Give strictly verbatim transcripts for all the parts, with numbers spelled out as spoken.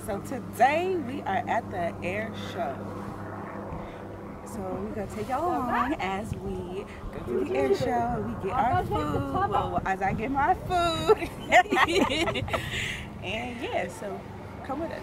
So today we are at the air show. So we're gonna take y'all along as we go through the air show and we get our food. Well, as I get my food. And yeah, so come with us.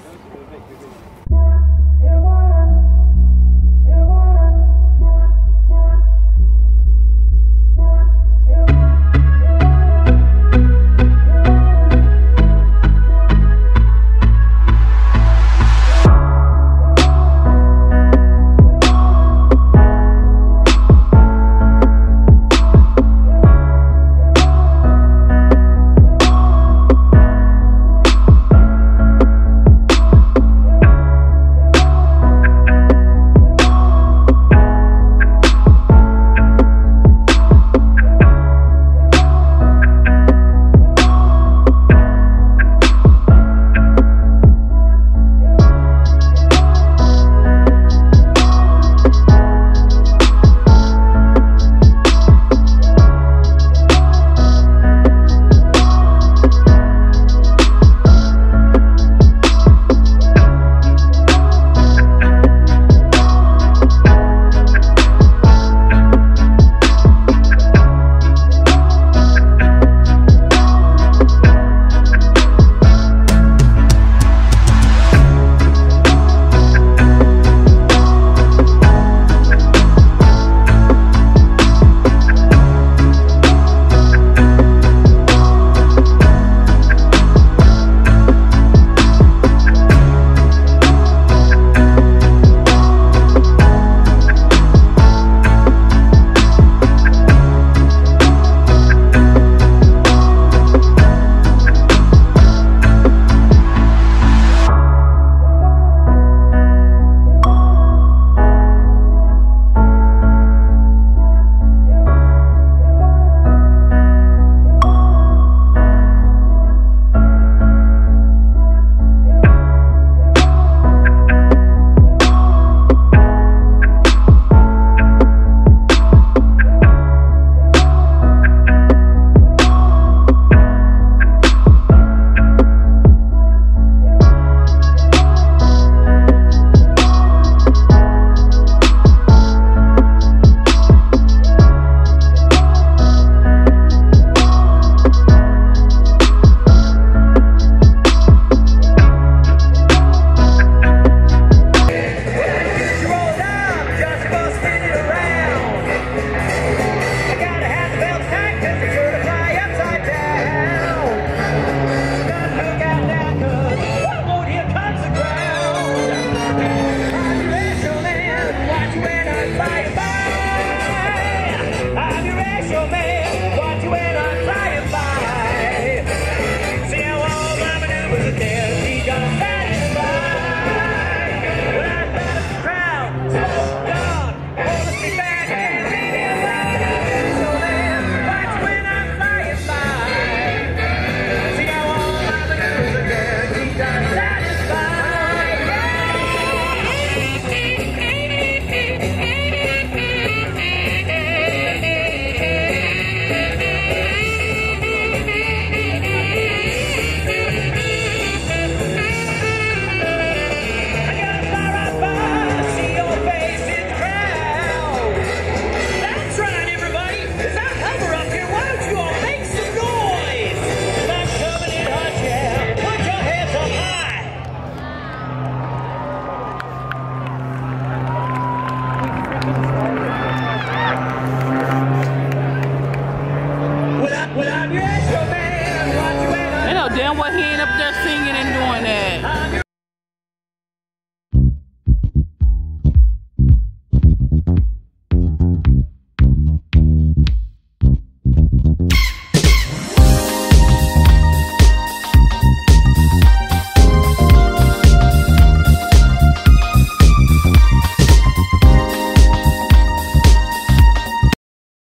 They know damn well he ain't up there singing and doing that.